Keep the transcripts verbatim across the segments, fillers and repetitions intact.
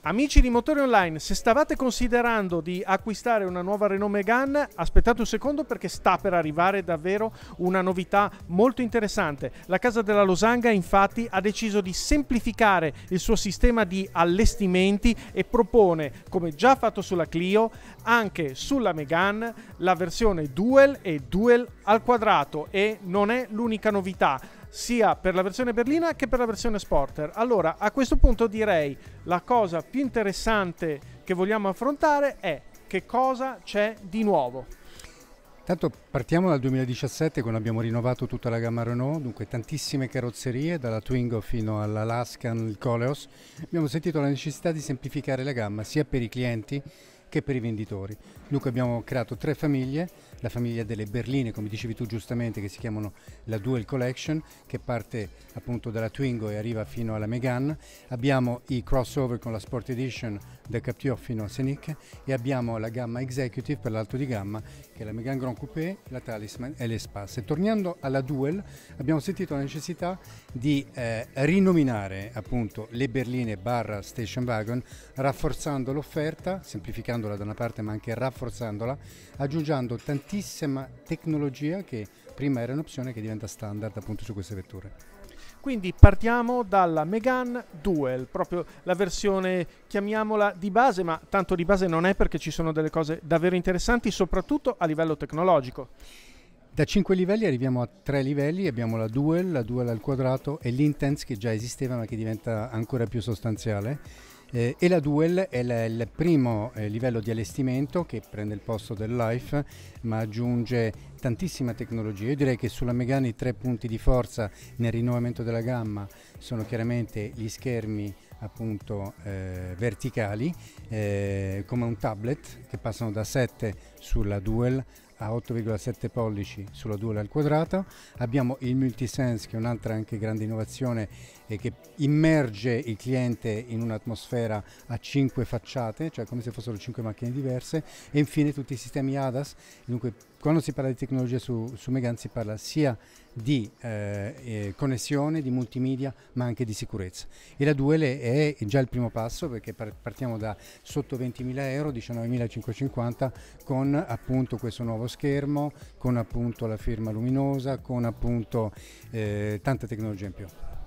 Amici di Motori Online, se stavate considerando di acquistare una nuova Renault Megane, aspettate un secondo perché sta per arrivare davvero una novità molto interessante. La casa della Losanga infatti ha deciso di semplificare il suo sistema di allestimenti e propone, come già fatto sulla Clio, anche sulla Megane la versione Dual e Dual al quadrato, e non è l'unica novità, sia per la versione berlina che per la versione Sporter. Allora, a questo punto direi la cosa più interessante che vogliamo affrontare è che cosa c'è di nuovo. Tanto partiamo dal duemiladiciassette, quando abbiamo rinnovato tutta la gamma Renault, dunque tantissime carrozzerie, dalla Twingo fino all'Alaskan, il Koleos. Abbiamo sentito la necessità di semplificare la gamma sia per i clienti che per i venditori. Dunque abbiamo creato tre famiglie: la famiglia delle berline, come dicevi tu giustamente, che si chiamano la Dual Collection, che parte appunto dalla Twingo e arriva fino alla Megane. Abbiamo i crossover con la Sport Edition da Captur fino a Scenic, e abbiamo la gamma Executive per l'alto di gamma, che è la Megane Grand Coupé, la Talisman e l'Espace. E tornando alla Dual, abbiamo sentito la necessità di eh, rinominare appunto le berline barra station wagon, rafforzando l'offerta, semplificandola da una parte ma anche rafforzandola, aggiungendo tantissima tecnologia che prima era un'opzione, che diventa standard appunto su queste vetture. Quindi partiamo dalla Megane Dual, proprio la versione, chiamiamola di base, ma tanto di base non è, perché ci sono delle cose davvero interessanti, soprattutto a livello tecnologico. Da cinque livelli arriviamo a tre livelli: abbiamo la Dual, la Dual al quadrato e l'Intense, che già esisteva ma che diventa ancora più sostanziale. Eh, e la Dual è la, il primo eh, livello di allestimento, che prende il posto del Life ma aggiunge tantissima tecnologia. Io direi che sulla Megane i tre punti di forza nel rinnovamento della gamma sono chiaramente gli schermi appunto eh, verticali, eh, come un tablet, che passano da sette sulla Dual a otto virgola sette pollici sulla Dual al quadrato. Abbiamo il Multisense, che è un'altra anche grande innovazione e che immerge il cliente in un'atmosfera a cinque facciate, cioè come se fossero cinque macchine diverse. E infine tutti i sistemi A D A S. Dunque, quando si parla di tecnologia su, su Megane si parla sia di eh, eh, connessione, di multimedia, ma anche di sicurezza. E la Dual è, è già il primo passo, perché partiamo da sotto ventimila euro, diciannovemilacinquecentocinquanta, con appunto questo nuovo schermo, con appunto la firma luminosa, con appunto eh, tanta tecnologia in più.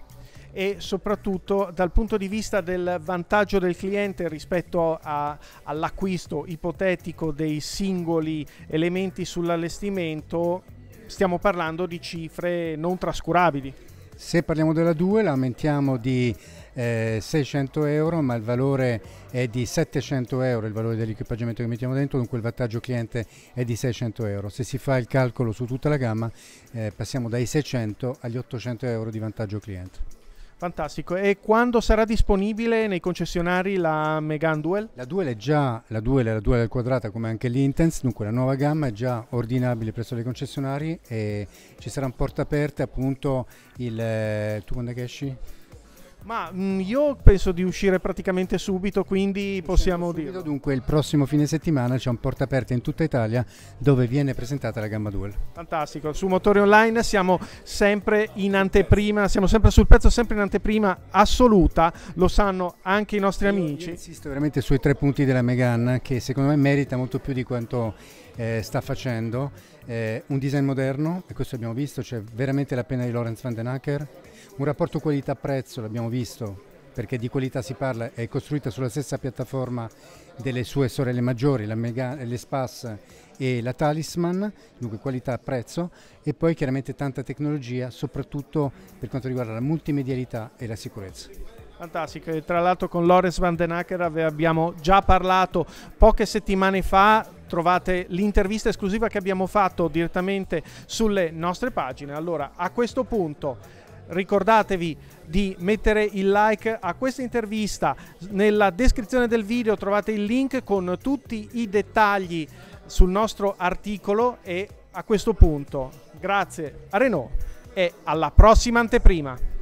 E soprattutto dal punto di vista del vantaggio del cliente rispetto all'acquisto ipotetico dei singoli elementi sull'allestimento, stiamo parlando di cifre non trascurabili. Se parliamo della Dual aumentiamo di eh, seicento euro, ma il valore è di settecento euro, il valore dell'equipaggiamento che mettiamo dentro, dunque il vantaggio cliente è di seicento euro. Se si fa il calcolo su tutta la gamma eh, passiamo dai seicento agli ottocento euro di vantaggio cliente. Fantastico. E quando sarà disponibile nei concessionari la Megane Dual? La Dual è già la Dual, la Dual al quadrato, come anche l'Intense, dunque la nuova gamma è già ordinabile presso le concessionari, e ci sarà un porta aperte appunto il... tu quando è che esci? Ma mh, io penso di uscire praticamente subito, quindi possiamo dire. Dunque il prossimo fine settimana c'è un porta aperta in tutta Italia dove viene presentata la gamma Dual. Fantastico. Su Motori Online siamo sempre in anteprima, siamo sempre sul pezzo, sempre in anteprima assoluta, lo sanno anche i nostri io, amici. Io insisto veramente sui tre punti della Megane, che secondo me merita molto più di quanto eh, sta facendo. Eh, un design moderno, e questo abbiamo visto, c'è veramente la penna di Laurens van den Acker. Un rapporto qualità-prezzo, l'abbiamo visto, perché di qualità si parla, è costruita sulla stessa piattaforma delle sue sorelle maggiori, la Megane, l'Espace e la Talisman, dunque qualità-prezzo, e poi chiaramente tanta tecnologia, soprattutto per quanto riguarda la multimedialità e la sicurezza. Fantastico, e tra l'altro con Laurens van den Acker abbiamo già parlato poche settimane fa. Trovate l'intervista esclusiva che abbiamo fatto direttamente sulle nostre pagine. Allora, a questo punto ricordatevi di mettere il like a questa intervista. Nella descrizione del video trovate il link con tutti i dettagli sul nostro articolo, e a questo punto grazie a Renault e alla prossima anteprima.